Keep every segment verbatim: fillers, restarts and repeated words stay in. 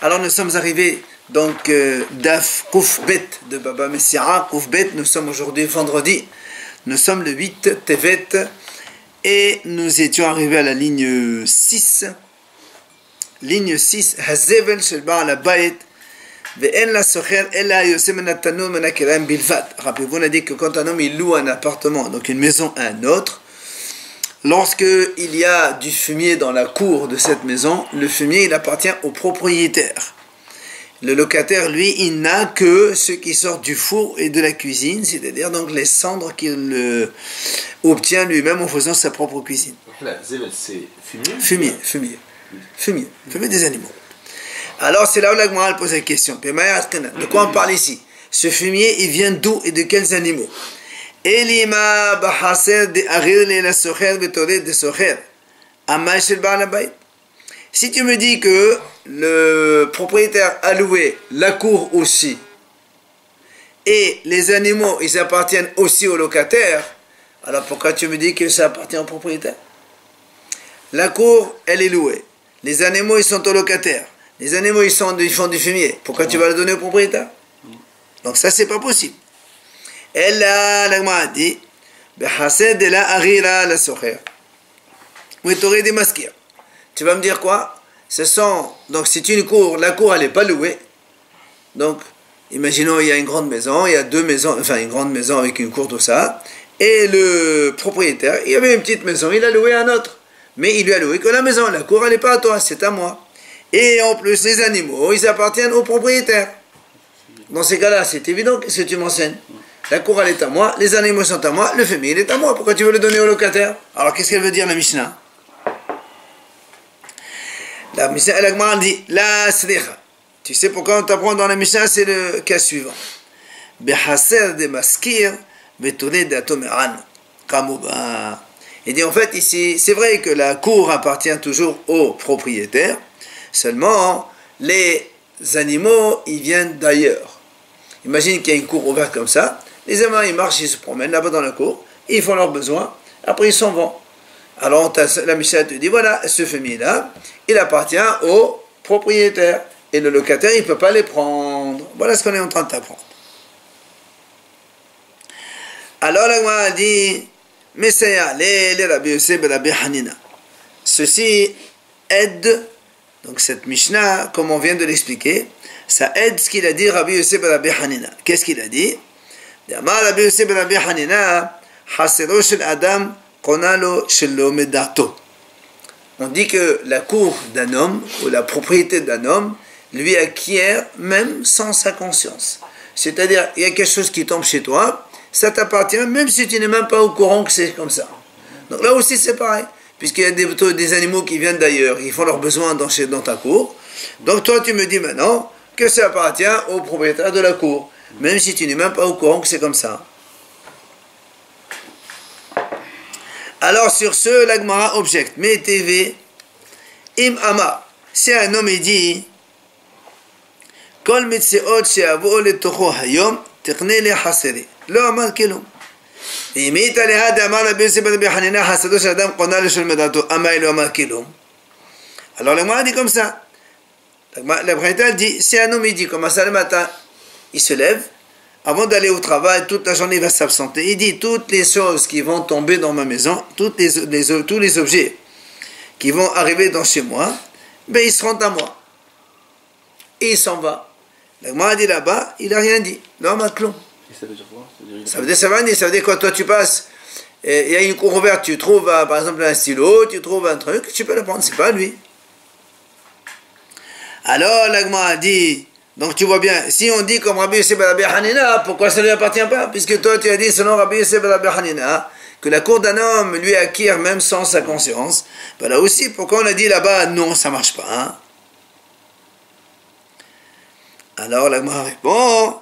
Alors nous sommes arrivés donc euh, d'Af Koufbet de Baba Messiara. Koufbet, nous sommes aujourd'hui vendredi. Nous sommes le huit Tevet et nous étions arrivés à la ligne six. Ligne six. Hazevel shel Baal Habayit ve'en la socher ela yosem min hatanur min hakelayim bilvat. Rappelez-vous, on a dit que quand un homme il loue un appartement, donc une maison à un autre, lorsque il y a du fumier dans la cour de cette maison, le fumier il appartient au propriétaire. Le locataire, lui, il n'a que ce qui sort du four et de la cuisine, c'est-à-dire donc les cendres qu'il euh, obtient lui-même en faisant sa propre cuisine. Donc là, zével, c'est fumier Fumier, fumier, fumier, fumier des animaux. Alors c'est là où la Gemara pose la question. De quoi on parle ici? Ce fumier, il vient d'où et de quels animaux? Elima bahaser de arir le la socher betore de socher amay shel Baal Habayit. Si tu me dis que le propriétaire a loué la cour aussi et les animaux ils appartiennent aussi au locataire, alors pourquoi tu me dis que ça appartient au propriétaire? La cour elle est louée, les animaux ils sont au locataire, les animaux ils, sont, ils font du fumier, pourquoi tu vas le donner au propriétaire? Donc ça c'est pas possible. Elle là la Gemara dit behased de la arira la socher ou t'aurais des maskir. Tu vas me dire quoi? Ce sont, donc c'est une cour, la cour elle n'est pas louée. Donc, imaginons il y a une grande maison, il y a deux maisons, enfin une grande maison avec une cour, tout ça. Et le propriétaire, il y avait une petite maison, il a loué un autre. Mais il lui a loué que la maison, la cour elle n'est pas à toi, c'est à moi. Et en plus, les animaux, ils appartiennent au propriétaire. Dans ces cas-là, c'est évident que ce que tu m'enseignes. La cour elle est à moi, les animaux sont à moi, le fumier il est à moi. Pourquoi tu veux le donner au locataire? Alors qu'est-ce qu'elle veut dire la Mishnah? La Mishnah, la Gemara dit la sricha. Tu sais pourquoi on t'apprend dans la Mishnah? C'est le cas suivant. Behaser de maskir betone d'atomeran. Kamouba. Il dit en fait ici, c'est vrai que la cour appartient toujours au propriétaire. Seulement, les animaux, ils viennent d'ailleurs. Imagine qu'il y a une cour ouverte comme ça. Les animaux, ils marchent, ils se promènent là-bas dans la cour. Ils font leurs besoins. Après, ils s'en vont. Alors la Mishnah te dit, voilà, ce fumier-là, il appartient au propriétaire. Et le locataire, il ne peut pas les prendre. Voilà ce qu'on est en train de t'apprendre. Alors la Gemara dit, Messaya, les Rabbi Yosef et Rabbi Hanina. Ceci aide, donc cette Mishnah, comme on vient de l'expliquer, ça aide ce qu'il a dit Rabbi Yosef et Rabbi Hanina. Qu'est-ce qu'il a dit? Rabbi Yosef et Rabbi Hanina, Hasero shel Adam, on dit que la cour d'un homme ou la propriété d'un homme lui acquiert même sans sa conscience. C'est-à-dire, il y a quelque chose qui tombe chez toi, ça t'appartient même si tu n'es même pas au courant que c'est comme ça. Donc là aussi c'est pareil, puisqu'il y a des, des animaux qui viennent d'ailleurs, ils font leurs besoins dans, chez, dans ta cour. Donc toi tu me dis maintenant que ça appartient au propriétaire de la cour, même si tu n'es même pas au courant que c'est comme ça. Alors sur ce, la Gemara objecte, mais T V, im ama, si un homme dit, kol mitseot she'avo letocho hayom, tiqne le hasere, lo amar kelom. Imit aleha d'amar Rabbi Yosef ben Rabbi Hanina, hasado shel adam qona le shel medato, amay lo amar kelom. Alors la Gemara dit comme ça. La Braïta dit, si un homme dit, comme ça le matin, il se lève, avant d'aller au travail, toute la journée il va s'absenter. Il dit toutes les choses qui vont tomber dans ma maison, toutes les, les, tous les objets qui vont arriver dans chez moi, ben ils seront à moi. Et il s'en va. La Gemara dit là-bas, il n'a rien dit. L'homme a clon. Ça veut dire quoi? Ça veut dire ça va dire, ça veut dire quand toi tu passes, et il y a une cour ouverte, tu trouves euh, par exemple un stylo, tu trouves un truc, tu peux le prendre, c'est pas lui. Alors la Gemara dit, donc tu vois bien, si on dit comme Rabbi Yosef ben Rabbi Hanina, pourquoi ça ne lui appartient pas? Puisque toi tu as dit selon Rabbi Yosef ben Rabbi Hanina que la cour d'un homme lui acquiert même sans sa conscience. Ben là aussi, pourquoi on a dit là-bas non, ça marche pas, hein? Alors la Gemara répond,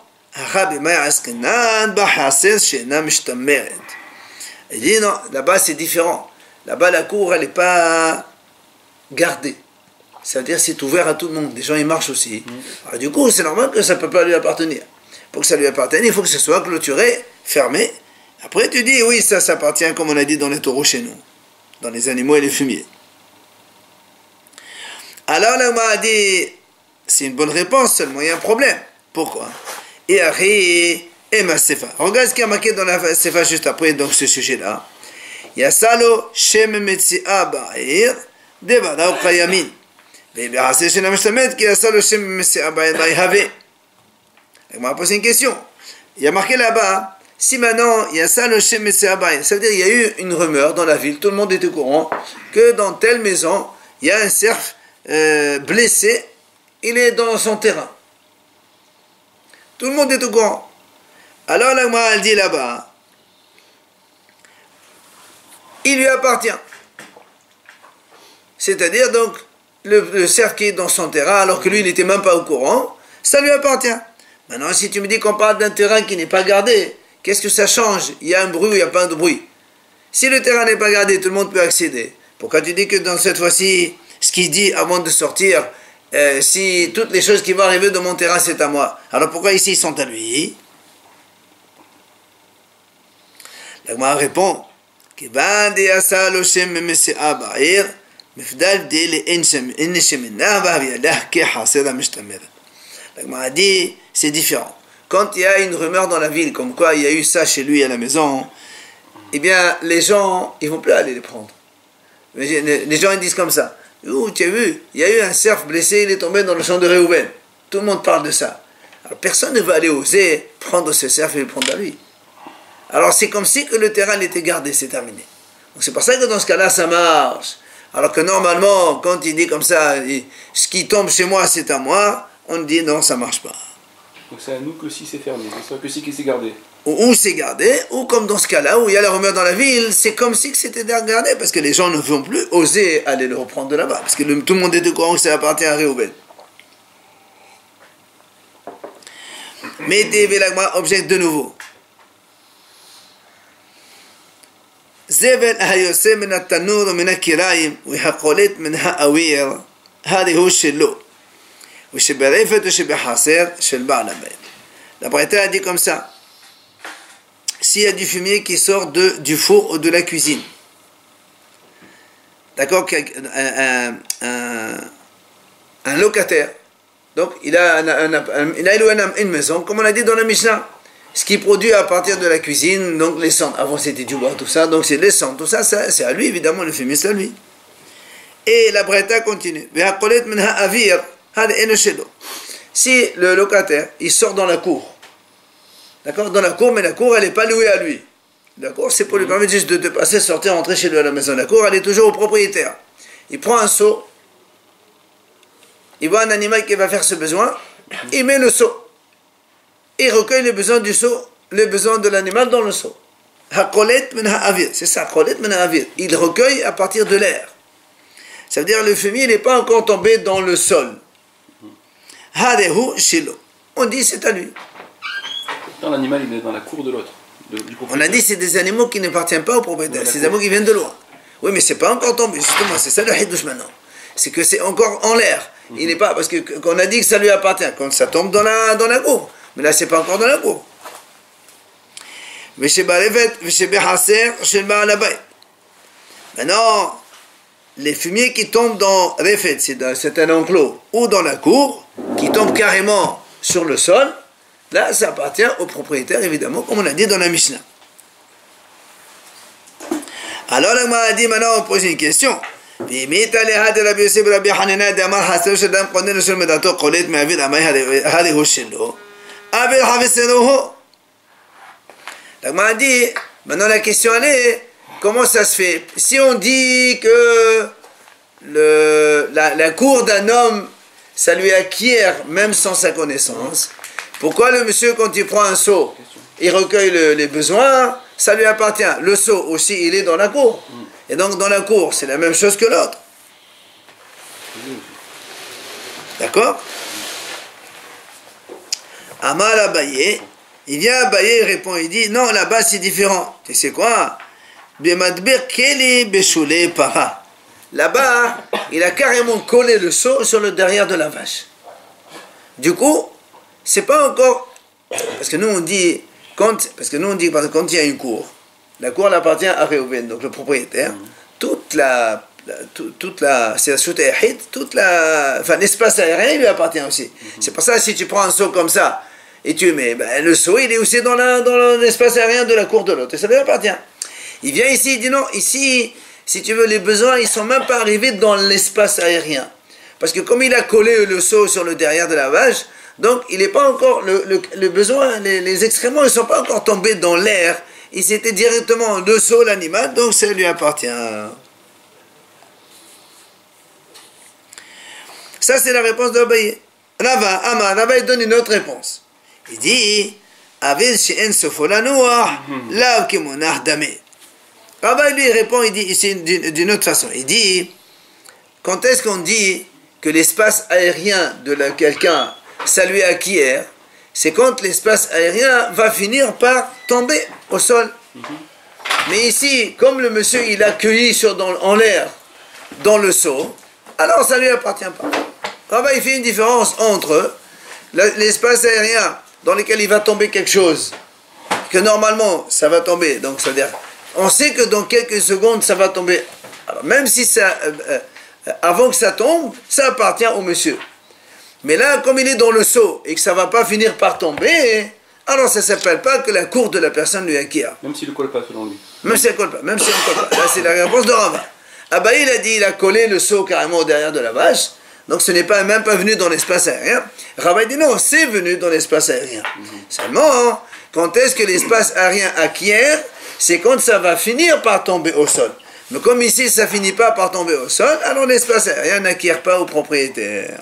il dit non, là-bas c'est différent. Là-bas la cour elle n'est pas gardée. Ça veut dire c'est ouvert à tout le monde. Les gens ils marchent aussi. Alors du coup c'est normal que ça ne peut pas lui appartenir. Pour que ça lui appartienne, il faut que ce soit clôturé, fermé. Après tu dis oui ça s'appartient comme on a dit dans les taureaux chez nous. Dans les animaux et les fumiers. Alors là on m'a dit c'est une bonne réponse, seulement il y a un problème. Pourquoi? Et Ari et ma Sefa. Regarde ce qui a marqué dans la Sefa juste après, donc ce sujet-là. Yasalo Shem Metsia Ba'ir Devada Ukayamin. Ve'behaseh Shena Meshtamet ki Yasalo Shem Metsia Ba'ir Ba'ihave. On m'a posé une question. Il y a marqué là-bas, si maintenant il y a ça le Shem Metsia Ba'ir, ça veut dire qu'il y a eu une rumeur dans la ville, tout le monde est au courant que dans telle maison, il y a un cerf euh, blessé, il est dans son terrain. Tout le monde est au courant. Alors la Gemara elle dit là-bas, il lui appartient. C'est-à-dire donc, le, le cerf qui est dans son terrain, alors que lui il n'était même pas au courant, ça lui appartient. Maintenant, si tu me dis qu'on parle d'un terrain qui n'est pas gardé, qu'est-ce que ça change? Il y a un bruit ou il n'y a pas de bruit? Si le terrain n'est pas gardé, tout le monde peut accéder. Pourquoi tu dis que dans cette fois-ci, ce qu'il dit avant de sortir, euh, si toutes les choses qui vont arriver de mon terrain, c'est à moi, alors pourquoi ici ils sont à lui? La Gemara répond, la Gemara dit, c'est différent. Quand il y a une rumeur dans la ville, comme quoi il y a eu ça chez lui à la maison, eh bien, les gens, ils vont plus aller les prendre. Les gens, ils disent comme ça. Oh, tu as vu, il y a eu un cerf blessé, il est tombé dans le champ de Réhouven. Tout le monde parle de ça. Alors, personne ne va aller oser prendre ce cerf et le prendre à lui. Alors, c'est comme si que le terrain était gardé, c'est terminé. Donc, c'est pour ça que dans ce cas-là, ça marche. Alors que normalement, quand il dit comme ça, ce qui tombe chez moi, c'est à moi, on dit non, ça marche pas. Donc c'est à nous que si c'est fermé, c'est que si c'est gardé. Ou, ou c'est gardé, ou comme dans ce cas-là, où il y a la rumeur dans la ville, c'est comme si c'était gardé, parce que les gens ne vont plus oser aller le reprendre de là-bas, parce que le, tout le monde est au courant que ça appartient à Réhouven. Mais Tévé-Lagma objecte de nouveau. زبل هيوسي من التنور ومن الكرايم ويحقولت من هاوير هذه هو الشلو وشبريفت وشبحاصر شلبع لبين. La Braïta a dit comme ça, s'il y a du fumier qui sort de, du four ou de la cuisine, d'accord, un, un, un locataire, donc il a, un, un, un, il a une maison, comme on a dit dans la Mishnah, ce qui produit à partir de la cuisine, donc les cendres, avant c'était du bois, tout ça, donc c'est les cendres, tout ça, ça c'est à lui, évidemment, le fumier c'est à lui. Et la Braïta continue, si le locataire, il sort dans la cour, d'accord, dans la cour, mais la cour, elle n'est pas louée à lui. La cour, c'est pour lui permettre juste de, de passer, sortir, rentrer chez lui à la maison. La cour, elle est toujours au propriétaire. Il prend un seau, il voit un animal qui va faire ce besoin, il met le seau. Il recueille les besoins du seau, les besoins de l'animal dans le seau. C'est ça, il recueille à partir de l'air. Ça veut dire le fumier n'est pas encore tombé dans le sol. On dit c'est à lui. Quand l'animal il est dans la cour de l'autre. On a dit c'est des animaux qui n'appartiennent pas au propriétaire, c'est des animaux qui viennent de loin. Oui, mais c'est pas encore tombé, justement, c'est ça le hidouche maintenant. C'est que c'est encore en l'air. Il n'est pas, parce que qu'on a dit que ça lui appartient, quand ça tombe dans la, dans la cour. Mais là, c'est pas encore dans la cour. Maintenant, les fumiers qui tombent dans Refet, c'est un enclos, ou dans la cour, qui tombent carrément sur le sol, là, ça appartient au propriétaire, évidemment, comme on a dit dans la Mishnah. Alors, la Gemara a dit, maintenant, on pose une question. La Gemara dit, maintenant la question elle est, comment ça se fait? Si on dit que le, la, la cour d'un homme, ça lui acquiert même sans sa connaissance, pourquoi le monsieur, quand il prend un seau, il recueille le, les besoins, ça lui appartient? Le seau aussi, il est dans la cour. Et donc dans la cour, c'est la même chose que l'autre. D'accord? Amal Abaye, il vient à Abaye, il répond, il dit, non, là-bas c'est différent. Tu sais quoi? Là-bas, il a carrément collé le seau sur le derrière de la vache. Du coup, c'est pas encore, parce que nous on dit, quand, parce que nous on dit, quand il y a une cour, la cour elle appartient à Réhouven, donc le propriétaire, toute la la, tout, toute la, c'est la soute Ehid, toute la, enfin l'espace aérien il lui appartient aussi. Mm-hmm. C'est pour ça si tu prends un seau comme ça et tu mets, ben, le seau il est aussi dans, la, dans l'espace aérien de la cour de l'autre et ça lui appartient. Il vient ici, il dit non, ici, si tu veux, les besoins ils sont même pas arrivés dans l'espace aérien. Parce que comme il a collé le seau sur le derrière de la vache, donc il n'est pas encore, le, le, le besoin, les, les excréments, ils ne sont pas encore tombés dans l'air. Il s'était directement le seau, l'animal, donc ça lui appartient. Ça c'est la réponse de Abaye. Rava, Amar, Rava il donne une autre réponse. Il dit, Avil she'en sofolanoah, la kemonah damé. Rava lui répond, il dit ici d'une autre façon. Il dit, quand est-ce qu'on dit que l'espace aérien de quelqu'un, ça lui acquiert, c'est quand l'espace aérien va finir par tomber au sol. Mm-hmm. Mais ici, comme le monsieur il a cueilli sur, dans, en l'air dans le seau, alors ça ne lui appartient pas. Rava il fait une différence entre l'espace aérien dans lequel il va tomber quelque chose, que normalement ça va tomber, donc ça veut dire, on sait que dans quelques secondes ça va tomber. Alors même si ça... Euh, euh, avant que ça tombe, ça appartient au monsieur. Mais là, comme il est dans le seau et que ça ne va pas finir par tomber, alors ça ne s'appelle pas que la cour de la personne lui acquiert. Même s'il ne colle pas selon lui. Même s'il ne colle pas, même s'il ne colle pas. Là, c'est la réponse de Rava. Abaye, il a dit, il a collé le seau carrément derrière de la vache, donc ce n'est pas, même pas venu dans l'espace aérien. Rava dit non, c'est venu dans l'espace aérien. Mm-hmm. Seulement, quand est-ce que l'espace aérien acquiert, c'est quand ça va finir par tomber au sol. Mais comme ici, ça ne finit pas par tomber au sol, alors l'espace aérien n'acquiert pas au propriétaire.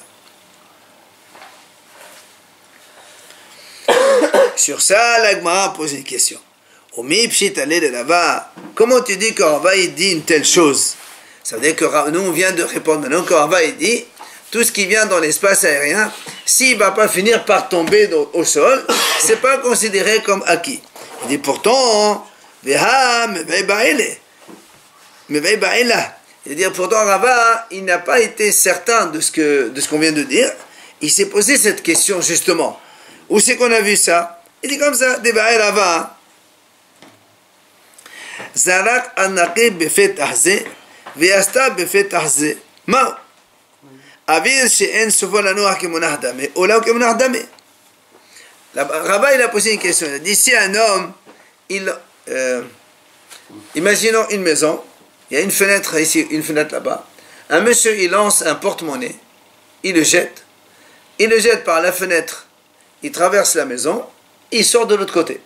Sur ça, l'Agmara pose une question. Omi pshit allé de là-bas. Comment tu dis que Rava il dit une telle chose? Ça veut dire que nous, on vient de répondre maintenant que Rava il dit tout ce qui vient dans l'espace aérien, s'il ne va pas finir par tomber au sol, ce n'est pas considéré comme acquis. Il dit pourtant, Veha mebeibaele. C'est-à-dire, pourtant, Rava, il n'a pas été certain de ce que, de ce qu'on vient de dire. Il s'est posé cette question, justement. Où c'est qu'on a vu ça? Il dit comme ça, Debae Rava. Zarak anaqi befet ahze, veasta befet ahze. Ma? Avir she'en sofolanoah kemonah dame, ola kemonah dame. Rava, il a posé une question. Il a dit, si un homme, il, euh, imaginons une maison, il y a une fenêtre ici, une fenêtre là-bas. Un monsieur, il lance un porte-monnaie, il le jette, il le jette par la fenêtre, il traverse la maison, il sort de l'autre côté.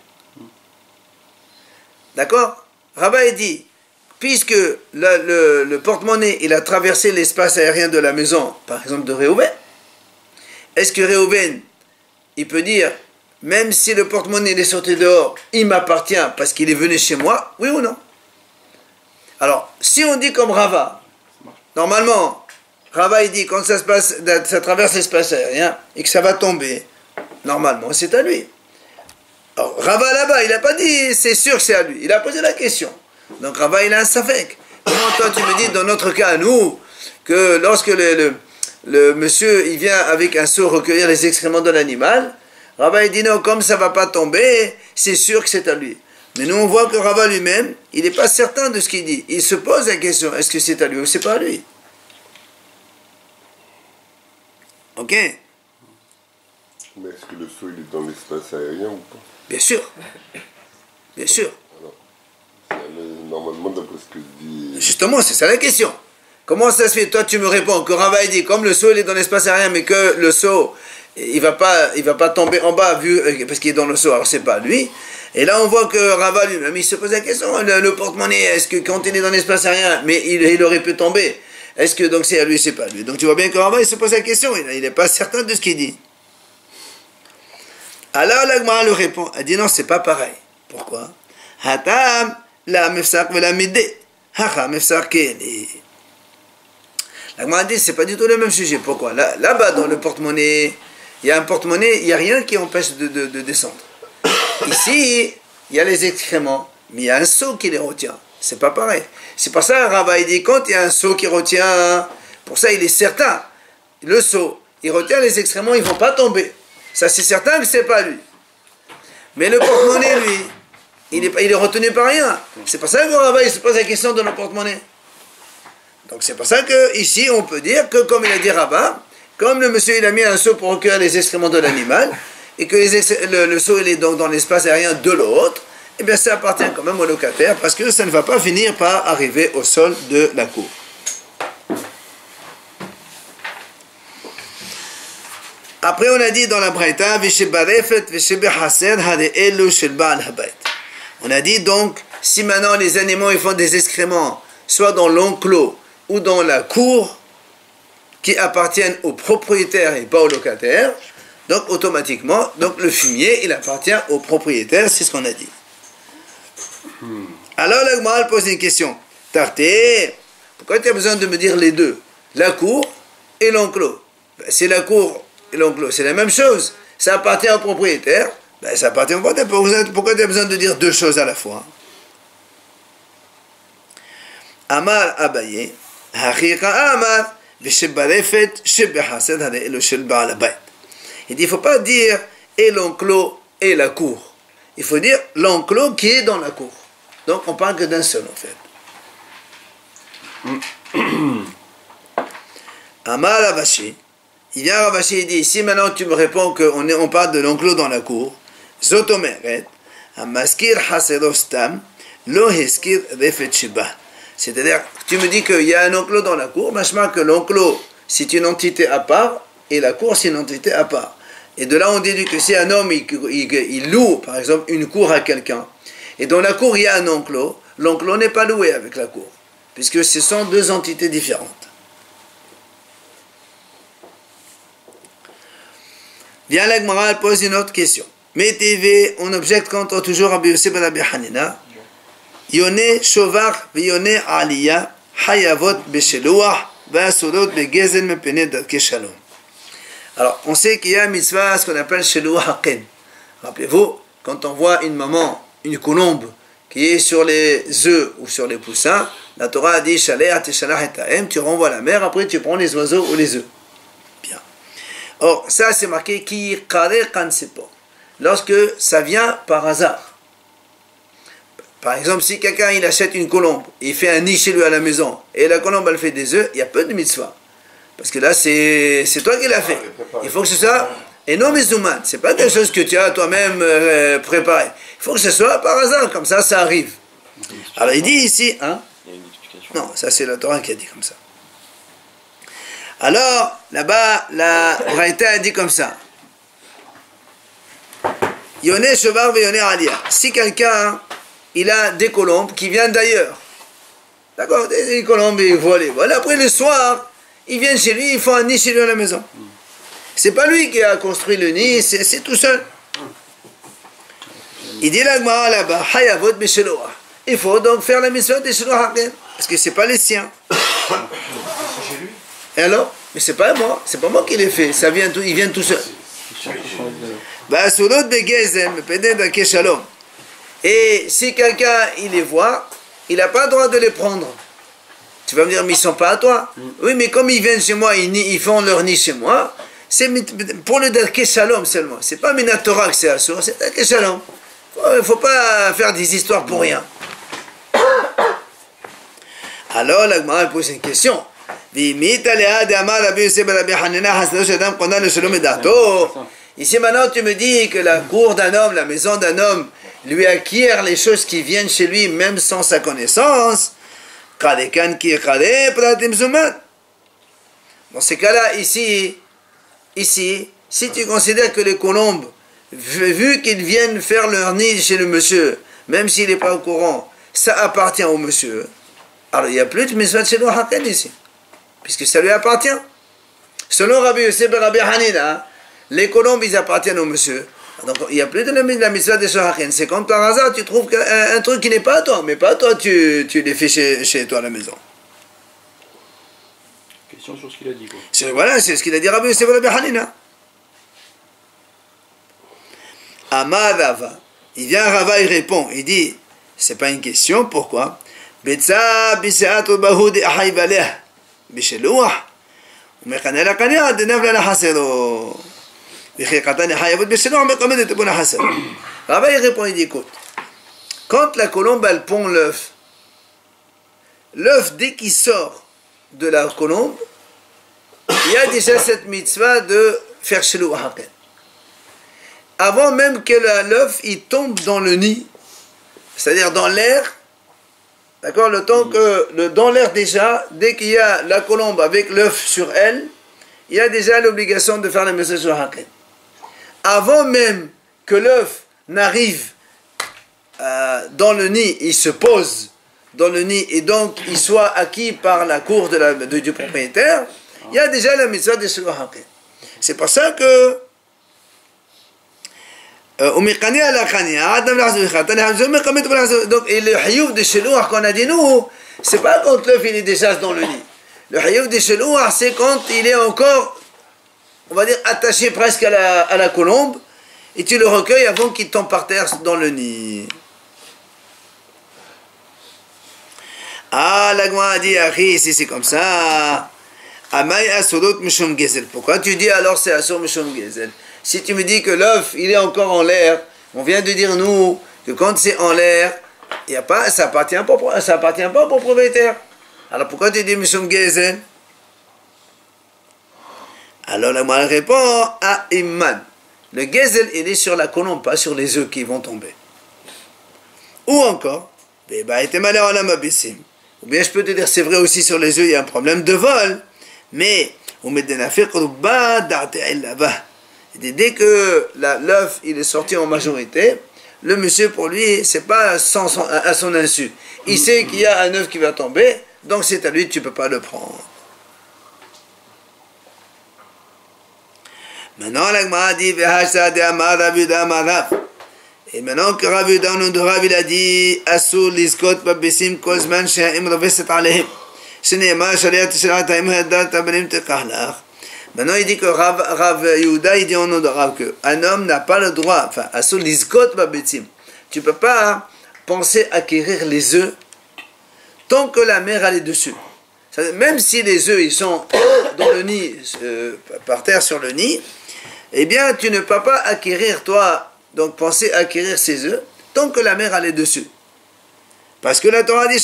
D'accord? Rava dit, puisque le, le, le porte-monnaie, il a traversé l'espace aérien de la maison, par exemple de Réhouven, est-ce que Réhouven, il peut dire, même si le porte-monnaie est sorti dehors, il m'appartient parce qu'il est venu chez moi, oui ou non? Alors, si on dit comme Rava, normalement, Rava il dit quand ça se passe, ça traverse l'espace aérien et que ça va tomber, normalement c'est à lui. Alors, Rava là-bas, il n'a pas dit c'est sûr que c'est à lui, il a posé la question. Donc Rava il a un safek. Comment toi tu me dis dans notre cas à nous que lorsque le, le, le monsieur il vient avec un seau recueillir les excréments de l'animal, Rava il dit non, comme ça ne va pas tomber, c'est sûr que c'est à lui. Mais nous on voit que Rava lui-même, il n'est pas certain de ce qu'il dit. Il se pose la question, est-ce que c'est à lui ou c'est pas à lui? Ok? Mais est-ce que le seau il est dans l'espace aérien ou pas? Bien sûr. Bien sûr. Alors, normalement d'après ce que dit... Justement, c'est ça la question. Comment ça se fait? Toi tu me réponds que Rava il dit, comme le seau il est dans l'espace aérien, mais que le seau, il ne va pas, il va pas tomber en bas vu, parce qu'il est dans le seau, alors c'est pas lui. Et là, on voit que Rava lui-même, il se pose la question, le, le porte-monnaie, est-ce que quand il est dans l'espace aérien, mais il, il aurait pu tomber, est-ce que donc c'est à lui, c'est pas à lui? Donc tu vois bien que Rava, il se pose la question, il n'est pas certain de ce qu'il dit. Alors l'Agmara lui répond, elle dit non, c'est pas pareil. Pourquoi? Hatam la mefsak ve la midé. Hacha mefsak keli. L'Agmara dit, c'est pas du tout le même sujet. Pourquoi? Là, là-bas, dans le porte-monnaie, il y a un porte-monnaie, il n'y a rien qui empêche de, de, de descendre. Ici, il y a les excréments, mais il y a un seau qui les retient. C'est pas pareil. C'est pour ça que Rava dit, quand il y a un seau qui retient, pour ça il est certain, le seau, il retient les excréments, ils ne vont pas tomber. Ça c'est certain que c'est pas lui. Mais le porte-monnaie, lui, il est, il est retenu par rien. C'est pour ça que Rava il se pose la question de le porte-monnaie. Donc c'est pour ça que ici on peut dire que, comme il a dit Rabbin, comme le monsieur il a mis un seau pour recueillir les excréments de l'animal, et que les ex- le, le seau il est donc dans l'espace aérien de l'autre, eh bien ça appartient quand même au locataire, parce que ça ne va pas finir par arriver au sol de la cour. Après on a dit dans la Braïta, on a dit donc, si maintenant les animaux ils font des excréments, soit dans l'enclos ou dans la cour, qui appartiennent au propriétaire et pas au locataire, donc automatiquement, donc le fumier, il appartient au propriétaire, c'est ce qu'on a dit. Hmm. Alors la Gemara pose une question. Tarté, pourquoi tu as besoin de me dire les deux, la cour et l'enclos? Ben, c'est la cour et l'enclos, c'est la même chose. Ça appartient au propriétaire, ben, ça appartient au propriétaire. Pourquoi tu as besoin de dire deux choses à la fois? Amar Abaye, Hachicha Amar, il dit, il ne faut pas dire et l'enclos et la cour. Il faut dire l'enclos qui est dans la cour. Donc on parle que d'un seul en fait. Amar Ravashi, il vient Ravashi et dit, si maintenant tu me réponds qu'on on parle de l'enclos dans la cour, Zotomeret, Amaskir Haserostam, Lo Heskir Refet Sheba. C'est-à-dire, tu me dis qu'il y a un enclos dans la cour, machma que l'enclos, c'est une entité à part, et la cour, c'est une entité à part. Et de là, on déduit que si un homme, il, il, il loue, par exemple, une cour à quelqu'un, et dans la cour, il y a un enclos, l'enclos n'est pas loué avec la cour, puisque ce sont deux entités différentes. Bien, la Gemara pose une autre question. Mais T V, on objecte contre toujours Rabbi Yosef ben Rabbi Hanina. Yone shovar v'yone aliyah hayavot besheluah v'asurot begezel mepene darke shalom. Alors, on sait qu'il y a un mitzvah, ce qu'on appelle sheluah haken. Rappelez-vous, quand on voit une maman, une colombe, qui est sur les œufs ou sur les poussins, la Torah a dit shaleh teshalach et ta'em, tu renvoies la mère, après tu prends les oiseaux ou les œufs. Bien. Or, ça c'est marqué ki kare kan sepo. Lorsque ça vient par hasard. Par exemple, si quelqu'un il achète une colombe, il fait un nid chez lui à la maison, et la colombe elle fait des œufs, il y a peu de mitzvah. Parce que là, c'est toi qui l'as fait. Il faut que ce soit, et non mizouman, c'est pas quelque chose que tu as toi-même euh, préparé. Il faut que ce soit par hasard, comme ça, ça arrive. Alors il dit ici, hein? Non, ça c'est la Torah qui a dit comme ça. Alors, là-bas, la Braïta a dit comme ça. Yoné Shovar ve Yoné Aliyah. Si quelqu'un, il a des colombes qui viennent d'ailleurs. D'accord? Des colombes, ils volent, voilà. Après le soir, ils viennent chez lui, ils font un nid chez lui à la maison. C'est pas lui qui a construit le nid, c'est tout seul. Il dit la Gemara là-bas, Hayavot Besheloah. Il faut donc faire la mission de Sheloah, parce que c'est pas les siens. Et alors? Mais c'est pas moi, c'est pas moi qui l'ai fait, ça vient tout, il vient tout seul. Et si quelqu'un il les voit, il n'a pas le droit de les prendre. Tu vas me dire, mais ils ne sont pas à toi. Mm. Oui, mais comme ils viennent chez moi, ils, ils font leur nid chez moi, c'est pour le Darke Shalom seulement. C'est pas Minatora que c'est Assour, c'est Darke Shalom. Il ne faut pas faire des histoires pour rien. Alors, la Gemara pose une question. Ici maintenant tu me dis que la cour d'un homme, la maison d'un homme lui acquiert les choses qui viennent chez lui même sans sa connaissance. Dans ces cas-là, ici, ici, si tu considères que les colombes, vu qu'ils viennent faire leur nid chez le monsieur, même s'il n'est pas au courant, ça appartient au monsieur, alors il n'y a plus de mitzvah de chez Haken ici, puisque ça lui appartient. Selon Rabbi Yosef ben Rabbi Hanina, les colombes, ils appartiennent au monsieur. Donc il n'y a plus de la mitzvah de Shohaken. C'est comme par hasard, tu trouves un, un truc qui n'est pas à toi, mais pas à toi, tu, tu les fais chez, chez toi à la maison. Question sur ce qu'il a dit, quoi. Voilà, c'est ce qu'il a dit Rabbi Yosef ben Rabbi Hanina. Amar Rava. Il vient Rava, il répond, il dit, c'est pas une question, pourquoi? Betza biseatu bahud ahay baleh bisheluah. ומכנה לקניה דנב לה לחסרו וכי קטן חייבות בשלום מקומדת לבון החסר. Rava il répond, il dit écoute, quand la colombe elle pond l'œuf, l'œuf dès qu'il sort de la colombe, il y a déjà cette mitzvah de faire Shiluah Haken. Avant même que l'œuf il tombe dans le nid, c'est-à-dire dans l'air, d'accord, le temps que, le, dans l'air déjà, dès qu'il y a la colombe avec l'œuf sur elle, il y a déjà l'obligation de faire la mitzvah Shiluah Haken. Avant même que l'œuf n'arrive euh, dans le nid, il se pose dans le nid et donc il soit acquis par la cour de la, de, du propriétaire, il y a déjà la mitzvah de Shiluah Haken. C'est pour ça que donc, et le hayouf de Shiluah qu'on a dit nous, c'est pas quand l'œuf il est déjà dans le nid. Le hayouf de Shiluah, c'est quand il est encore, on va dire, attaché presque à la, à la colombe, et tu le recueilles avant qu'il tombe par terre dans le nid. Ah, la Gemara a dit, Akhi, si c'est comme ça, Amay Asodot Mishum Gezel. Pourquoi tu dis alors c'est Asur Mishum Gezel? Si tu me dis que l'œuf, il est encore en l'air, on vient de dire, nous, que quand c'est en l'air, y a pas, ça appartient pas, ça appartient pas au propriétaire. Alors pourquoi tu dis Mishum Gezel? Alors la moelle répond à Imman. Le Gezel, il est sur la colombe, pas sur les œufs qui vont tomber. Ou encore, ou bien je peux te dire, c'est vrai aussi sur les œufs, il y a un problème de vol, mais dès que l'œuf il est sorti en majorité, le monsieur pour lui, c'est pas sans son, à son insu. Il sait qu'il y a un œuf qui va tomber, donc c'est à lui, tu ne peux pas le prendre. Maintenant, la Gemara dit, et maintenant que Rav Yehuda de Rav il a dit, Asur liskot babesim kozman she'im raveset alehim. Sheneema shaliat shaliat haim hadat tabenim tekachlach. Maintenant, il dit que Rav, Rav Yehuda, il dit au nom de Rav que un homme n'a pas le droit, enfin, Asur liskot babesim. Tu ne peux pas penser acquérir les œufs tant que la mère elle est dessus. Même si les œufs ils sont dans le nid, euh, par terre sur le nid, eh bien, tu ne peux pas acquérir, toi, donc penser acquérir ces œufs, tant que la mère elle est dessus. Parce que la Torah dit,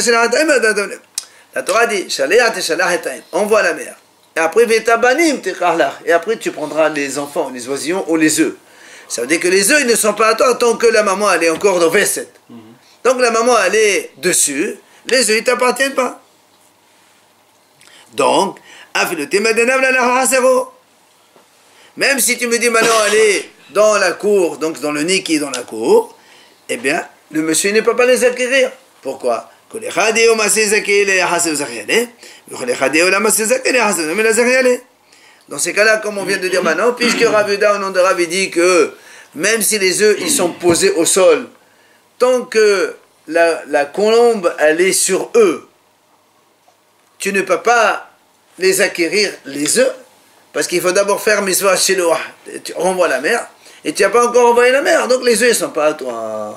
la Torah dit, envoie la mère. Et après, et après tu prendras les enfants, les oisillons ou les œufs. Ça veut dire que les œufs, ils ne sont pas à toi tant que la maman elle est encore dans Vesset. Tant que la maman elle est dessus, les œufs, ils ne t'appartiennent pas. Donc, même si tu me dis maintenant elle est dans la cour, donc dans le nid qui est dans la cour, eh bien, le monsieur ne peut pas les acquérir. Pourquoi? Dans ces cas-là, comme on vient de dire maintenant, puisque Rav Yehuda, au nom de Rav, dit que même si les œufs ils sont posés au sol, tant que la, la colombe elle est sur eux, tu ne peux pas les acquérir les œufs, parce qu'il faut d'abord faire mitzvah shiluah, tu renvoies la mère, et tu n'as pas encore envoyé la mère, donc les œufs ne sont pas à toi.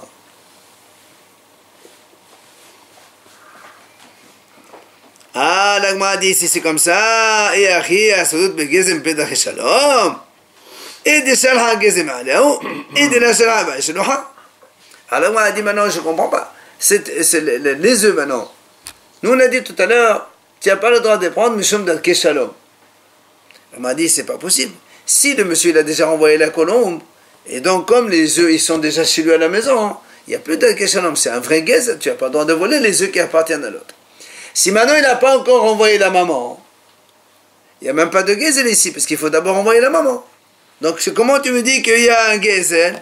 Ah, la Gemara dit, si c'est comme ça, et Achi, Asodot begezem pedach shalom, et de shalha gezem aleo, et de la shalha ba shiluah. Alors la Gemara dit maintenant, je ne comprends pas, c'est les œufs maintenant. Nous on a dit tout à l'heure, tu n'as pas le droit de prendre mishum d'alke shalom. On m'a dit, c'est pas possible. Si le monsieur il a déjà renvoyé la colombe, et donc comme les œufs ils sont déjà chez lui à la maison, il n'y a plus d'alke shalom, c'est un vrai guez, tu n'as pas le droit de voler les œufs qui appartiennent à l'autre. Si maintenant il n'a pas encore renvoyé la maman, il n'y a même pas de guezel ici, parce qu'il faut d'abord renvoyer la maman. Donc comment tu me dis qu'il y a un guezel?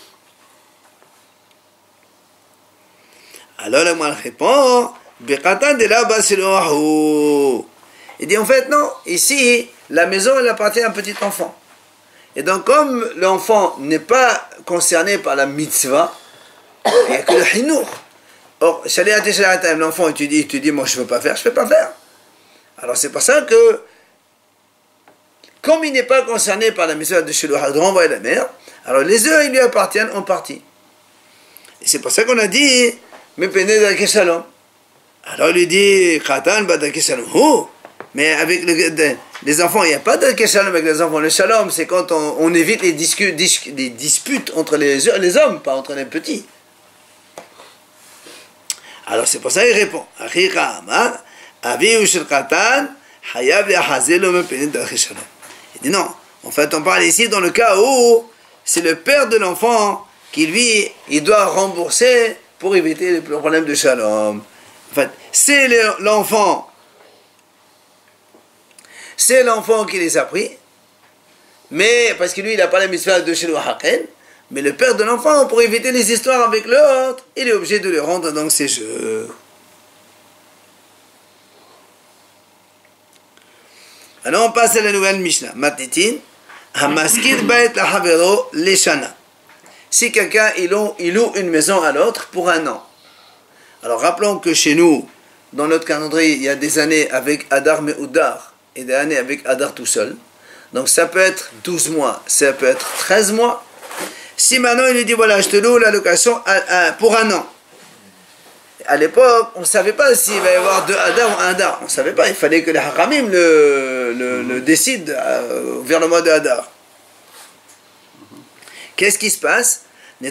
Alors la moine répond, Bekatan de la basiloahou. Il dit en fait non, ici la maison elle appartient à un petit enfant. Et donc comme l'enfant n'est pas concerné par la mitzvah, il n'y a que le hinour. Or, l'enfant tu dis, tu dis moi je ne veux pas faire, je ne peux pas faire. Alors c'est pour ça que comme il n'est pas concerné par la mitzvah de Shiluah de renvoyer la mère, alors les œufs ils lui appartiennent en partie. Et c'est pour ça qu'on a dit mais péné d'alke shalom. Alors il lui dit Khatan badalke shalom. Oh, mais avec le, les enfants, il n'y a pas d'alke shalom avec les enfants. Le shalom, c'est quand on, on évite les, discu, dis, les disputes entre les, les hommes, pas entre les petits. Alors c'est pour ça qu'il répond. Avihu shel Katan, Hayav le'achazelo mepnei darchei shalom. Il dit non. En fait, on parle ici dans le cas où c'est le père de l'enfant qui, lui, il doit rembourser pour éviter le problème de shalom. En fait, c'est l'enfant, c'est l'enfant qui les a pris, mais parce que lui, il n'a pas la mitzvah de Shiluach Haken, mais le père de l'enfant, pour éviter les histoires avec l'autre, il est obligé de le rendre dans ses jeux. Alors on passe à la nouvelle Mishnah. Matitin, Hamaskir bait la havero leshana. Si quelqu'un il loue, il loue une maison à l'autre pour un an. Alors rappelons que chez nous, dans notre calendrier, il y a des années avec Adar Me'udar et des années avec Adar tout seul. Donc ça peut être douze mois, ça peut être treize mois. Si maintenant il lui dit voilà, je te loue la location à, à, pour un an. À l'époque, on ne savait pas s'il va y avoir deux Adar ou un Adar. On ne savait pas, il fallait que les Hakamim le, le, le décident euh, vers le mois de Adar. Qu'est-ce qui se passe?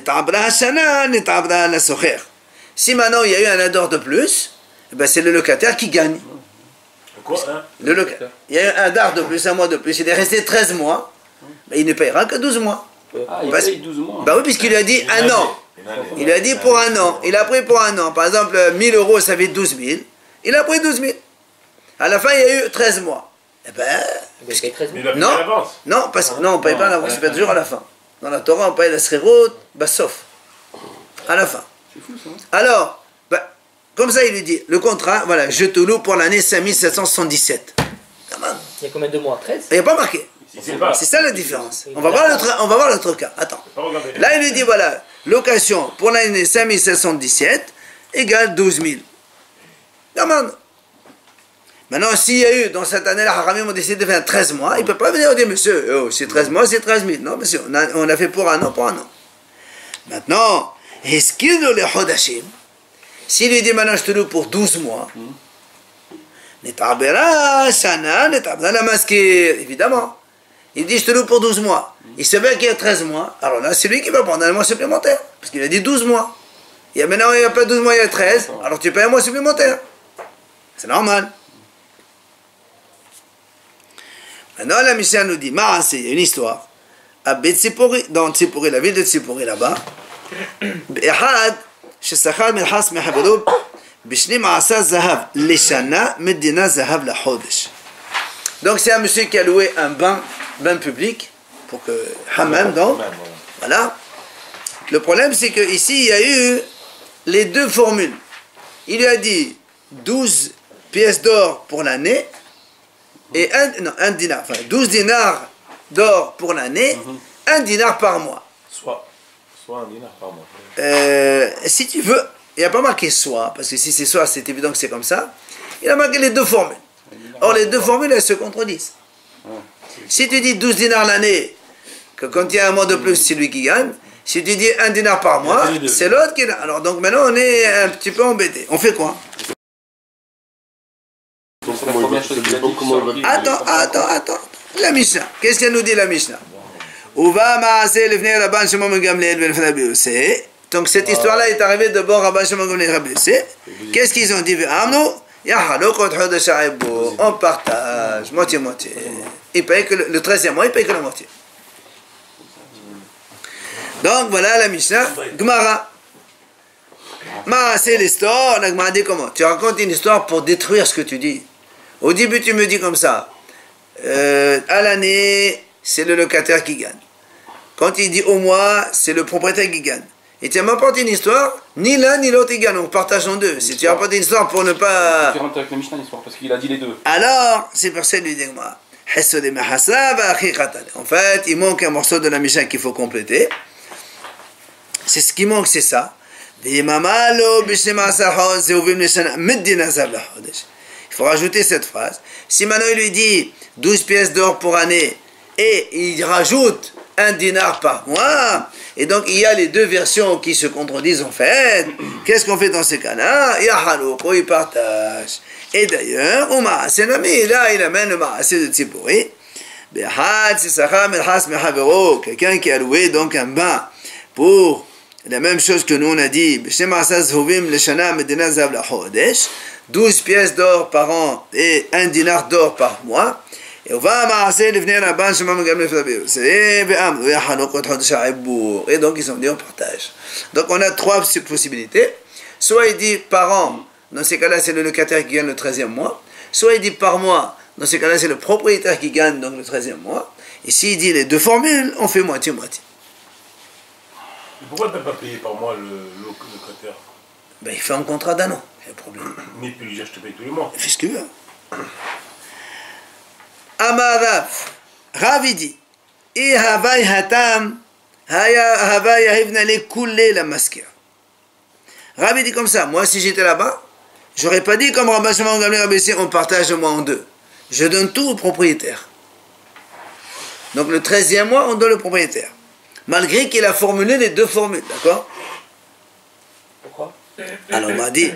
Si maintenant il y a eu un Adar de plus, eh ben c'est le locataire qui gagne. Quoi, hein? Le loca... Il y a eu un Adar de plus, un mois de plus, il est resté treize mois, ben il ne payera que douze mois. Ah, il Parce... paye douze mois. Ben oui, puisqu'il lui a dit un an. Il lui a dit pour un an. Il a pris pour un an. Par exemple, mille euros, ça fait douze mille. Il a pris douze mille. À la fin, il y a eu treize mois. Eh ben. Mais il a payé Non, à l'avance. non, parce que non, on ne paye pas à l'avance, on paye toujours à la fin. Dans la Torah, on paye la srérot, bah sauf. À la fin. C'est fou ça. Hein. Alors, bah, comme ça, il lui dit le contrat, voilà, je te loue pour l'année cinq mille sept cent soixante-dix-sept. Il y a combien de mois? treize? Il n'y a pas marqué. C'est pas. C'est ça la différence. On va voir l'autre, on va voir l'autre cas. Attends. Là, il lui dit voilà, location pour l'année cinq mille sept cent dix-sept égale douze mille. Demande. Maintenant, s'il y a eu, dans cette année-là, Haramim ont décidé de faire treize mois, il ne peut pas venir dire, monsieur, oh, c'est treize mois, c'est treize mille. Non, monsieur, on a, on a fait pour un an, pour un an. Maintenant, est-ce qu'il le Hodashim? S'il lui dit maintenant, je te loue pour douze mois, Netabera, Shana, Netabera, la maskir, évidemment. Il dit, je te loue pour douze mois. Il se met qu'il y a treize mois. Alors là, c'est lui qui va prendre un mois supplémentaire. Parce qu'il a dit douze mois. Il y a maintenant, il n'y a pas douze mois, il y a treize. Alors tu payes un mois supplémentaire. C'est normal. Maintenant, la Mishnah nous dit, Maasé, il y a une histoire. À Betsipori, dans Tsipori, la ville de Tsipori là-bas. Behad, Shesachar Melhas Mehaverub, Bishni Maasa Zahav, Leshana, Medina Zahav la Hodesh. Donc c'est un monsieur qui a loué un bain, bain public, pour que Hammam, donc, voilà. Le problème c'est qu'ici il y a eu les deux formules. Il lui a dit douze pièces d'or pour l'année, et un, non, un dinar, enfin douze dinars d'or pour l'année, mm-hmm. un dinar par mois. Soit, soit un dinar par mois. Euh, si tu veux, il n'y a pas marqué soit, parce que si c'est soit, c'est évident que c'est comme ça. Il a marqué les deux formules. Or, les deux formules, elles se contredisent. Si tu dis douze dinars l'année, que quand il y a un mois de plus, c'est lui qui gagne. Si tu dis un dinar par mois, c'est l'autre qui gagne. Alors, donc maintenant, on est un petit peu embêté. On fait quoi? C'est la première chose qu'il a dit. Attends, attends, attends. La Mishnah. Qu'est-ce qu'elle nous dit, la Mishnah? Uva maaseh lefnei Rabban Shimon ben Gamliel ben Rabbi Yossé. Donc, cette histoire-là est arrivée de bord Rabban Shimon ben Gamliel Rabbi Yossé. Qu'est-ce qu'ils ont dit? On partage, moitié-moitié. Il paye que le, le treizième mois, il paye que la moitié. Donc, voilà la Mishnah. Gemara. Maaseh l'histoire. La Gemara dit comment? Tu racontes une histoire pour détruire ce que tu dis. Au début, tu me dis comme ça. Euh, à l'année, c'est le locataire qui gagne. Quand il dit au mois, c'est le propriétaire qui gagne. Et tu m'apportes une histoire, ni l'un ni l'autre ils gagnent, on partage en deux. Si tu apportes une histoire pour ne pas... C'est différent avec la Mishnah l'histoire, parce qu'il a dit les deux. Alors, c'est pour ça qu'il dit moi. En fait, il manque un morceau de la Mishnah qu'il faut compléter. C'est ce qui manque, c'est ça. Il faut rajouter cette phrase. Si maintenant il lui dit douze pièces d'or pour année et il rajoute un dinar par mois, et donc il y a les deux versions qui se contredisent en fait, qu'est-ce qu'on fait dans ces cas-là? Il partage. Et d'ailleurs, c'est l'ami, là il amène le ma'aseh de Tzipori. Quelqu'un qui a loué donc un bain pour la même chose que nous on a dit, douze pièces d'or par an et un dinar d'or par mois. Et on va amasser les venir là-bas, et donc ils ont dit on partage. Donc on a trois possibilités. Soit il dit par an, dans ces cas-là c'est le locataire qui gagne le treizième mois. Soit il dit par mois, dans ces cas-là c'est le propriétaire qui gagne donc le treizième mois. Et s'il dit les deux formules, on fait moitié-moitié. Pourquoi tu n'as pas payé par mois le, le locataire? Ben, il fait un contrat d'un an, il y a un problème. Mais puis je te paye tous les mois. Fais ce que tu veux. Amar Rav, Rav il dit, I havai hatam, havai yahivna le koulé la maskira. Rav il dit comme ça, moi si j'étais là-bas, j'aurais pas dit comme Rabbi Shimon Gamliel Rabbi Yossi, on partage le mois en deux. Je donne tout au propriétaire. Donc le treizième mois, on donne le propriétaire. Malgré qu'il a formulé les deux formules, d'accord? Pourquoi? Alors on m'a dit,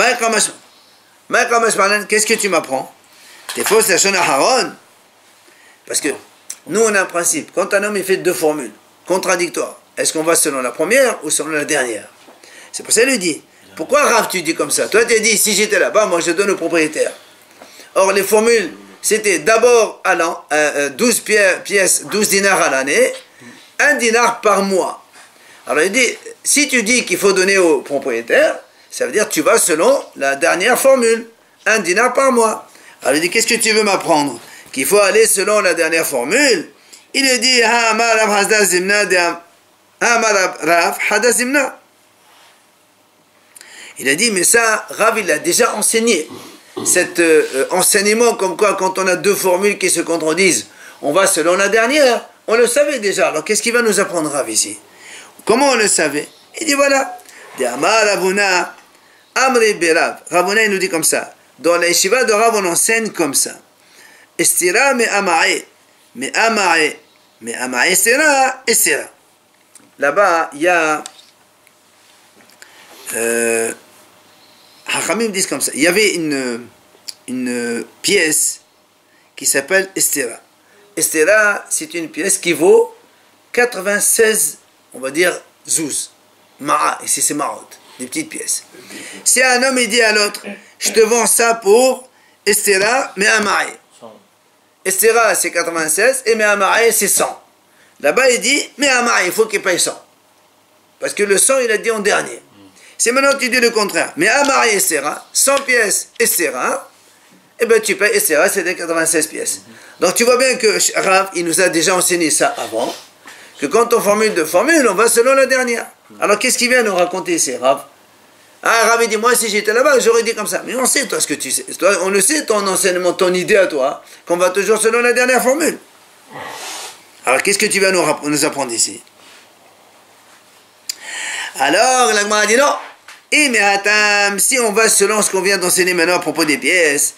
qu'est-ce que tu m'apprends? T'es faux, c'est Shon Aharon. Parce que nous on a un principe, quand un homme il fait deux formules contradictoires, est-ce qu'on va selon la première ou selon la dernière? C'est pour ça qu'il lui dit, pourquoi Rav tu dis comme ça? Toi tu as dit, si j'étais là-bas, moi je donne au propriétaire. Or les formules, c'était d'abord à l'an, euh, douze pièces, douze dinars à l'année, un dinar par mois. Alors il dit, si tu dis qu'il faut donner au propriétaire, ça veut dire que tu vas selon la dernière formule, un dinar par mois. Alors il dit, qu'est-ce que tu veux m'apprendre? Qu'il faut aller selon la dernière formule. Il lui dit, il a dit, mais ça, Rav, il a déjà enseigné. Cet euh, enseignement comme quoi, quand on a deux formules qui se contredisent, on va selon la dernière. On le savait déjà. Alors qu'est-ce qu'il va nous apprendre Rav ici? Comment on le savait? Il dit voilà. Ravuna, Amri Berav. Ravuna, il nous dit comme ça. Dans la yeshiva de Rav, on enseigne comme ça. Estira me amae. Me amae. Me amae estira. Estira. Là-bas, il y a. Euh, Hachamim disent comme ça. Il y avait une, une pièce qui s'appelle Estira. Estira, c'est une pièce qui vaut quatre-vingt-seize, on va dire, zouz. Ma'a, ici c'est ma'ot, des petites pièces. Si un homme il dit à l'autre, je te vends ça pour Estira, mais Ama'i. Estira c'est quatre-vingt-seize et mais Ama'i c'est cent. Là-bas il dit, mais Ama'i, il faut qu'il paye cent. Parce que le cent il a dit en dernier. Si maintenant tu dis le contraire, mais Ama'i Estira, cent pièces Estira, eh bien tu payes Estira, c'est des quatre-vingt-seize pièces. Donc tu vois bien que Rav, il nous a déjà enseigné ça avant, que quand on formule deux formules, on va selon la dernière. Alors qu'est-ce qu'il vient nous raconter ici, Rav? Ah, Rav, il dit, moi si j'étais là-bas, j'aurais dit comme ça. Mais on sait, toi, ce que tu sais. Toi, on le sait, ton enseignement, ton idée à toi, qu'on va toujours selon la dernière formule. Alors qu'est-ce que tu vas nous, nous apprendre ici? Alors, la Gemara dit non. Et mais attends, si on va selon ce qu'on vient d'enseigner maintenant à propos des pièces,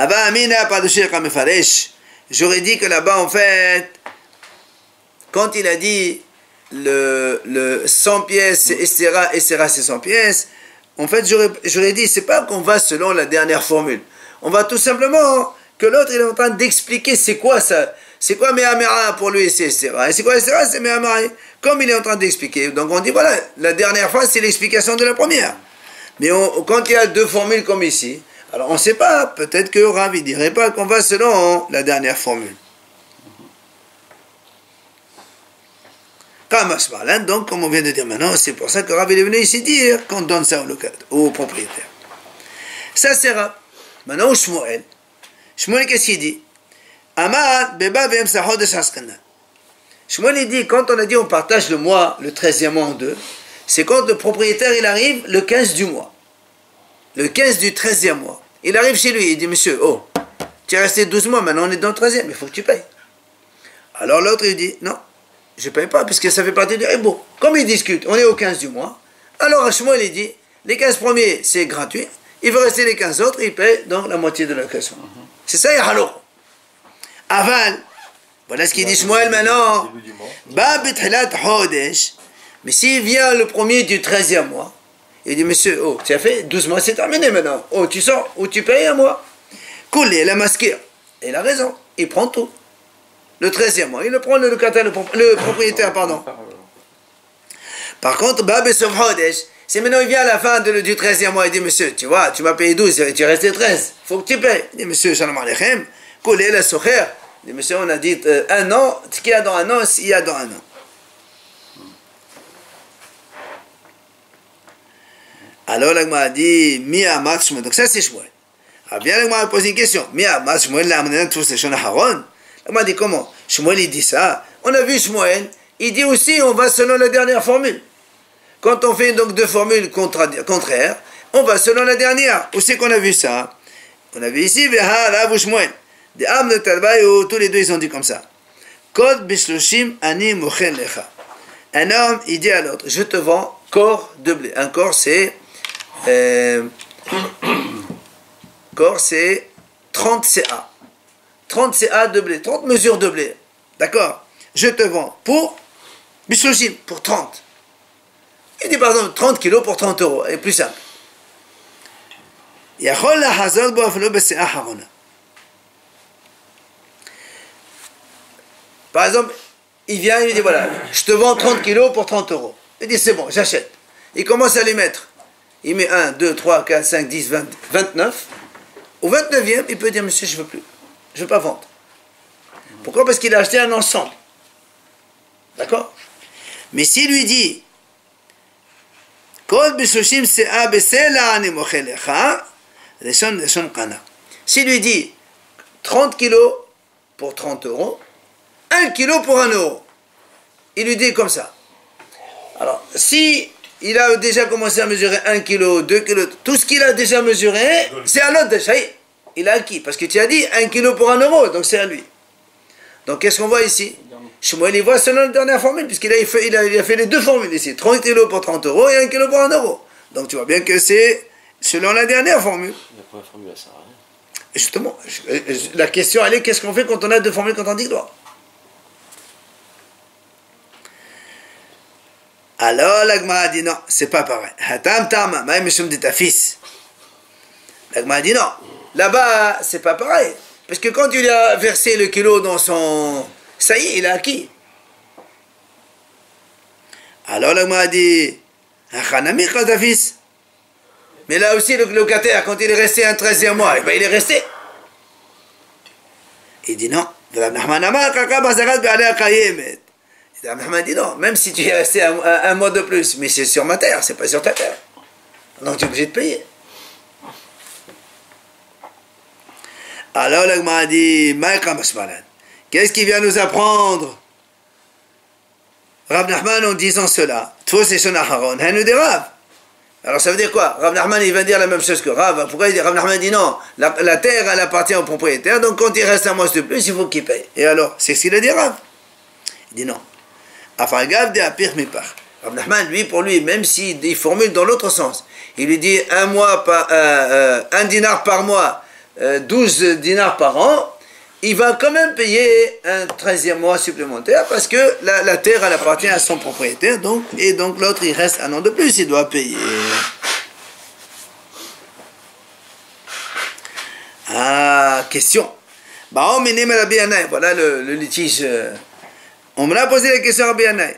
j'aurais dit que là-bas, en fait, quand il a dit le, le cent pièces, c'est Estera, Estera, c'est cent pièces, en fait, j'aurais dit, c'est pas qu'on va selon la dernière formule. On va tout simplement que l'autre, il est en train d'expliquer c'est quoi ça. C'est quoi Mehamera pour lui, c'est Estera. Et c'est quoi Estera, c'est Mehamera. Comme il est en train d'expliquer. Donc on dit, voilà, la dernière fois, c'est l'explication de la première. Mais on, quand il y a deux formules comme ici, alors on ne sait pas, peut-être que Rav ne dirait pas qu'on va selon la dernière formule. Donc, comme on vient de dire maintenant, c'est pour ça que Rav est venu ici dire qu'on donne ça au, local, au propriétaire. Ça c'est Rav. Maintenant, au Shmuel. Shmuel, qu'est-ce qu'il dit? Amad, Beba, Vem, Sahod, Shaskana. Shmuel, il dit, quand on a dit on partage le mois, le treizième mois en deux, c'est quand le propriétaire, il arrive le quinze du mois. Le quinze du treizième mois. Il arrive chez lui, il dit, monsieur, oh, tu es resté douze mois, maintenant on est dans le treizième, il faut que tu payes. Alors l'autre, il dit, non, je ne paye pas, puisque ça fait partie du ribo. Comme ils discutent, on est au quinze du mois. Alors Shmuel, il dit, les quinze premiers, c'est gratuit, il veut rester les quinze autres, il paye donc la moitié de la location. Mm-hmm. C'est ça, Yahalo. Aval, voilà ce qu'il dit Shmuel maintenant. Mais s'il vient le premier du treizième mois, il dit, monsieur, oh, tu as fait douze mois, c'est terminé maintenant. Oh, tu sors, ou tu payes un mois. Coulé, la masquer. Il a raison, il prend tout. Le treizième mois, il le prend le locataire, le, le propriétaire, pardon. Par contre, Si maintenant il vient à la fin de, du treizième mois, il dit, monsieur, tu vois, tu m'as payé douze, tu es resté treize, il faut que tu payes. Il dit, monsieur, shalom aleichem, koulé la soukher. Il dit, monsieur, on a dit euh, un an, ce qu'il y a dans un an, il y a dans un an. Alors l'Agma a dit, mi amat Shmuel, donc ça c'est Shmuel. Alors bien l'Agma a posé une question, mi amat Shmuel, la amené tous ces shona haron. L'Agma a dit, comment? Shmuel il dit ça. On a vu Shmuel, il dit aussi, on va selon la dernière formule. Quand on fait donc deux formules contraires, on va selon la dernière. Où c'est qu'on a vu ça? On a vu ici, Veha, Rav Shmuel. Des âmes de Talbaïo, tous les deux ils ont dit comme ça. Kod bishloshim ani mochen lecha. Un homme, il dit à l'autre, je te vends corps de blé. Un corps, c'est euh, corps, c'est trente C A. trente C A de blé, trente mesures de blé. D'accord? Je te vends pour bishloshim, pour trente. Il dit par exemple trente kilos pour trente euros, et plus simple. Par exemple, il vient, il dit voilà, je te vends trente kilos pour trente euros. Il dit c'est bon, j'achète. Il commence à les mettre. Il met un, deux, trois, quatre, cinq, dix, vingt, vingt-neuf. Au vingt-neuvième, il peut dire monsieur, je ne veux plus. Je ne veux pas vendre. Pourquoi? Parce qu'il a acheté un ensemble. D'accord? Mais s'il lui dit s'il lui dit trente kilos pour trente euros, un kilo pour un euro, il lui dit comme ça. Alors, si il a déjà commencé à mesurer un kilo, deux kilos, tout ce qu'il a déjà mesuré, c'est à l'autre déjà. Il a acquis, parce que tu as dit un kilo pour un euro, donc c'est à lui. Donc qu'est-ce qu'on voit ici? Shmuel, il voit selon la dernière formule, puisqu'il a fait, il a, il a fait les deux formules ici, trente kilos pour trente euros et un kilo pour un euro. Donc tu vois bien que c'est selon la dernière formule. La première formule, ça sert à rien. Justement, la question, elle est, qu'est-ce qu'on fait quand on a deux formules contradictoires? Alors l'Agma a dit non, c'est pas pareil. Hatam tama, maïm mishum de ta fils. L'Agma a dit non, là-bas, c'est pas pareil. Parce que quand il a versé le kilo dans son... Ça y est, il a acquis. Alors l'Agma a dit, mais là aussi le locataire, quand il est resté un treizième mois, ben il est resté. Il dit non. Rabbi Nachman dit non, même si tu es resté un, un, un mois de plus, mais c'est sur ma terre, c'est pas sur ta terre. Donc tu es obligé de payer. Alors l'Agma a dit, qu'est-ce qui vient nous apprendre Rav Nachman en disant cela? Alors ça veut dire quoi? Rav Nachman il va dire la même chose que Rav. Pourquoi il dit? Rav Nachman dit non, la, la terre elle appartient au propriétaire, donc quand il reste un mois de plus, il faut qu'il paye. Et alors, c'est ce qu'il a dit Rav. Il dit non. Rav Nachman, lui, pour lui, même s'il formule dans l'autre sens, il lui dit un mois par, euh, euh, un dinar par mois, euh, douze dinars par an, il va quand même payer un treizième mois supplémentaire parce que la, la terre, elle appartient à son propriétaire, donc, et donc l'autre, il reste un an de plus, il doit payer. Ah, question. Voilà le, le litige. On me l'a posé la question à Rabbi Yannai.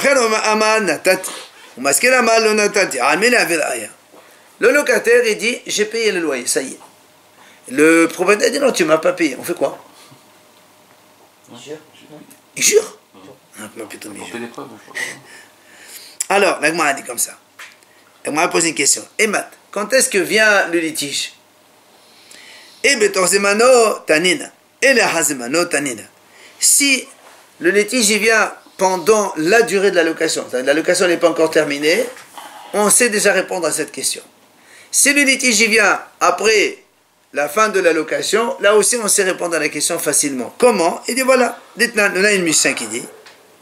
Le locataire, il dit, j'ai payé le loyer, ça y est. Le propriétaire dit, non, tu ne m'as pas payé. On fait quoi? Il jure. Il jure? Ah, putain, il jure. Alors, l'Agma a dit comme ça. L'Agma a posé une question. Emat, quand est-ce que vient le litige? Et betorzemano tanina. Et le hazemano tanina. Si le litige il vient pendant la durée de la location, c'est-à-dire la location n'est pas encore terminée, on sait déjà répondre à cette question. Si le litige il vient après la fin de la location, là aussi on sait répondre à la question facilement. Comment? Il dit voilà, dites-nous, on a une Mishnah qui dit,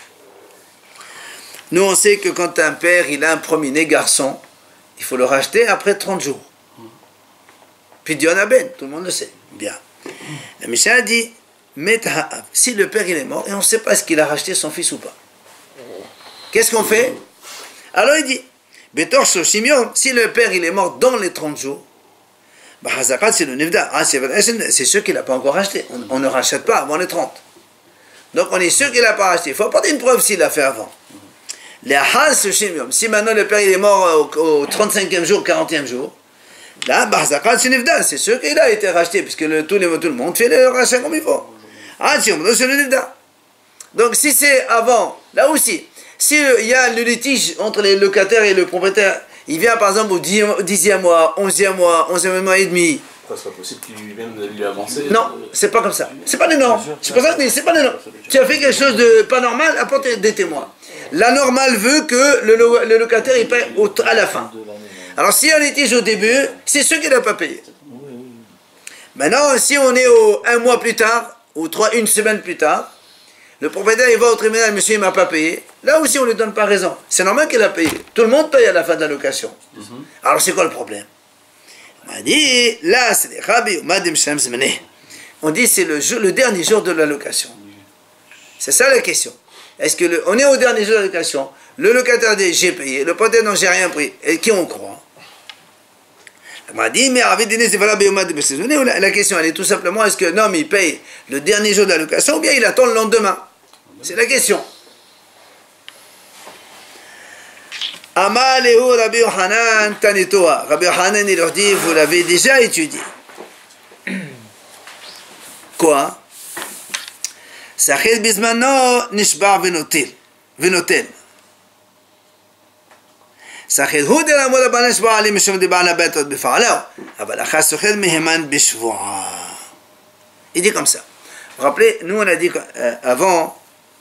nous on sait que quand un père il a un premier-né garçon, il faut le racheter après trente jours. Puis Dieu en a ben, tout le monde le sait. Bien. La Mishnah dit, si le père il est mort et on ne sait pas est-ce qu'il a racheté son fils ou pas, qu'est-ce qu'on fait? Alors il dit, si le père il est mort dans les trente jours, c'est le nefda, c'est sûr qu'il n'a pas encore racheté. On, on ne rachète pas avant les trente. Donc on est sûr qu'il n'a pas racheté. Il faut apporter une preuve s'il l'a fait avant. Les Ahal Shishim. Si maintenant le père il est mort au, au trente-cinquième jour, quarantième jour, là, Bahzakat Shinivda, c'est sûr qu'il a été racheté, puisque le, tout, le, tout le monde fait le rachat comme il faut. Ah, si on me donne le Nivda. Donc si c'est avant, là aussi, s'il y a le litige entre les locataires et le propriétaire, il vient par exemple au dixième mois, onzième mois, onzième mois et demi. C'est pas possible qu'il vienne lui avancer. Non, c'est pas comme ça. C'est pas des normes. C'est pour ça que c'est pas des normes. Tu as fait quelque chose de pas normal, apporte des témoins. La normale veut que le, lo le locataire il paye au, à la fin. Alors si on litige au début, c'est sûr qu'il n'a pas payé. Maintenant, si on est au un mois plus tard, ou trois, une semaine plus tard, le propriétaire il va au tribunal, monsieur il m'a pas payé. Là aussi on ne lui donne pas raison. C'est normal qu'il a payé. Tout le monde paye à la fin de la location. Mm-hmm. Alors c'est quoi le problème? On a dit, là c'est les Rabbi Madim Shem Zmené. On dit c'est le, le dernier jour de la location. C'est ça la question. Est-ce que le, on est au dernier jour de la location, le locataire dit j'ai payé, le propriétaire non j'ai rien pris, et qui on croit? On m'a dit, mais la question elle est tout simplement, est-ce que l'homme il paye le dernier jour de la location ou bien il attend le lendemain? C'est la question. Amal Ehu Rabbi Yohanan Tanitoa. Rabbi Yohanan il leur dit, vous l'avez déjà étudié. Quoi? Sachid Bismano Nishbar Venotel. Venotel. סחיד הוא דלעמוד הבעל שבועה עלי משום דיברנה בית עוד בפעלהו אבל אחר סוחד מהימן בשבועה. Il dit comme ça. Vous vous rappelez, nous on a dit euh, avant,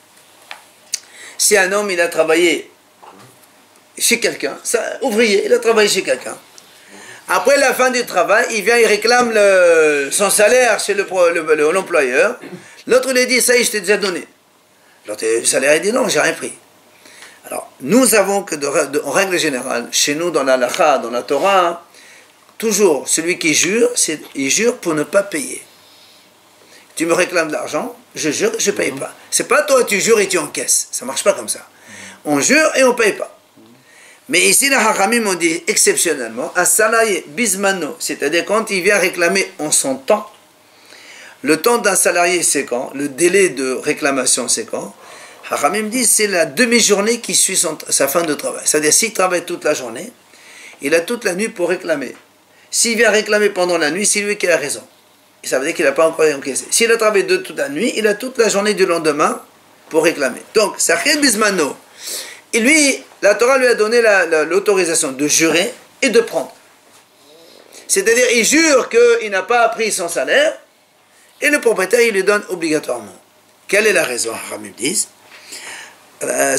si un homme il a travaillé chez quelqu'un, ouvrier, il a travaillé chez quelqu'un, après la fin du travail, il vient, il réclame le, son salaire chez l'employeur, le, le, l'autre lui dit, ça y est, je t'ai déjà donné. L'autre, le salaire, il dit, non, j'ai rien pris. Alors, nous avons que, de, de, en règle générale, chez nous, dans la halakha, dans la Torah, toujours, celui qui jure, il jure pour ne pas payer. Tu me réclames de l'argent, je jure, je ne paye pas. C'est pas toi, tu jures et tu encaisses. Ça ne marche pas comme ça. On jure et on ne paye pas. Mais ici, les Hachamim ont dit exceptionnellement, un salarié bismano, c'est-à-dire quand il vient réclamer en son temps, le temps d'un salarié c'est quand? Le délai de réclamation c'est quand? Hachamim dit c'est la demi-journée qui suit son, sa fin de travail. C'est-à-dire s'il travaille toute la journée, il a toute la nuit pour réclamer. S'il vient réclamer pendant la nuit, c'est lui qui a raison. Et ça veut dire qu'il n'a pas encore encaissé. S'il a travaillé de toute la nuit, il a toute la journée du lendemain pour réclamer. Donc, Sachid Bismano, et lui, la Torah lui a donné l'autorisation de jurer et de prendre. C'est-à-dire, il jure qu'il n'a pas pris son salaire, et le propriétaire, il lui donne obligatoirement. Quelle est la raison? Hachamim disent on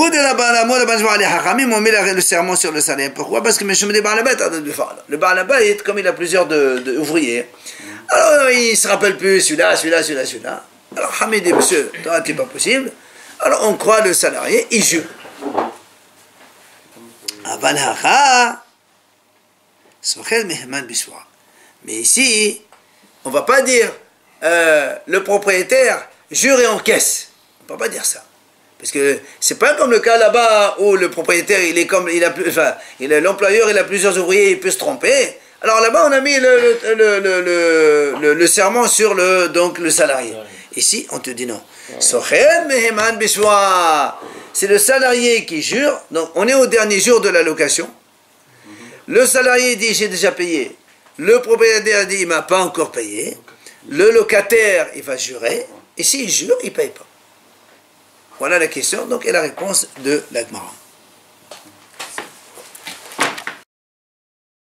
met le serment sur le salaire. Pourquoi? Parce que le Baalabait, comme il a plusieurs ouvriers, alors il ne se rappelle plus celui-là, celui-là, celui-là, celui-là. Alors Hamid dit, monsieur, toi, c'est pas possible. Alors on croit le salarié, il jure. Mais ici, on ne va pas dire euh, le propriétaire jure et encaisse. On ne peut pas dire ça. Parce que c'est pas comme le cas là-bas où le propriétaire, il est comme, il a, enfin, l'employeur, il a plusieurs ouvriers, il peut se tromper. Alors là-bas, on a mis le, le, le, le, le, le serment sur le, donc, le salarié. Ici, on te dit non. C'est le salarié qui jure. Donc, on est au dernier jour de la location. Le salarié dit, j'ai déjà payé. Le propriétaire dit, il ne m'a pas encore payé. Le locataire, il va jurer. Et s'il jure, il ne paye pas. Voilà la question, donc, et la réponse de l'Agmara.